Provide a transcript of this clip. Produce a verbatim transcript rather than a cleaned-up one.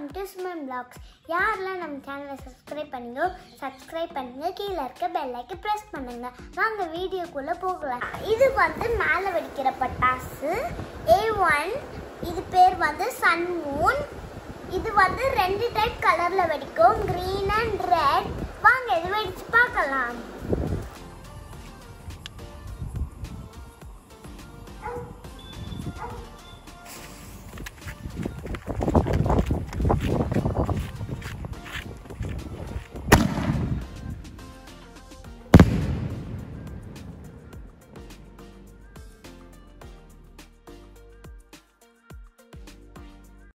Welcome to Suman vlogs. யாரெல்லாம் நம்ம சேனலை சப்ஸ்கிரைப் பண்ணீங்களோ சப்ஸ்கிரைப் பண்ணுங்க, கீழே இருக்க பெல் ஐக்கன் பிரஸ் பண்ணுங்க. வாங்க வீடியோக்குள்ள போகலாம். இது வந்து மேலே வெடிக்கிற பட்டாசு ஏ ஒன். இது பேர் வந்து சன் மூன். இது வந்து ரெண்டு டைப் கலர்ல வெடிக்கும், கிரீன் அண்ட் ரெட். வாங்க இது வெடிச்சு பார்க்கலாம்.